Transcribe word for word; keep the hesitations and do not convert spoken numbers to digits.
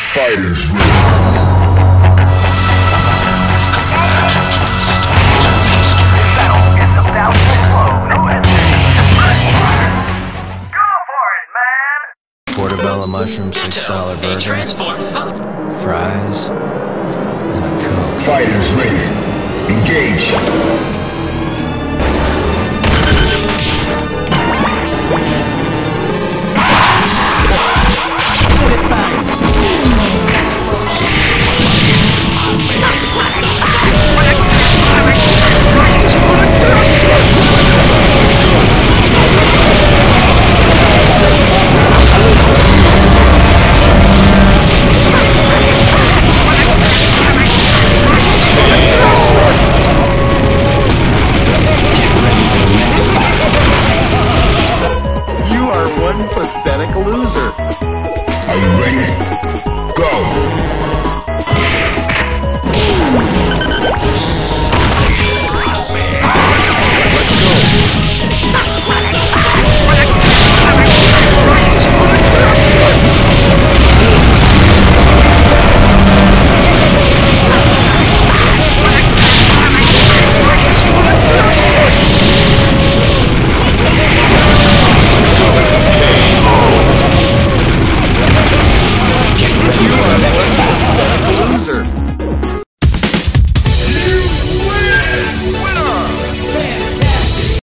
Fighters ready. Portobello mushroom, six dollar burger, fries, and a Coke. Fighters ready. Engage. Pathetic loser. Are you ready? Go!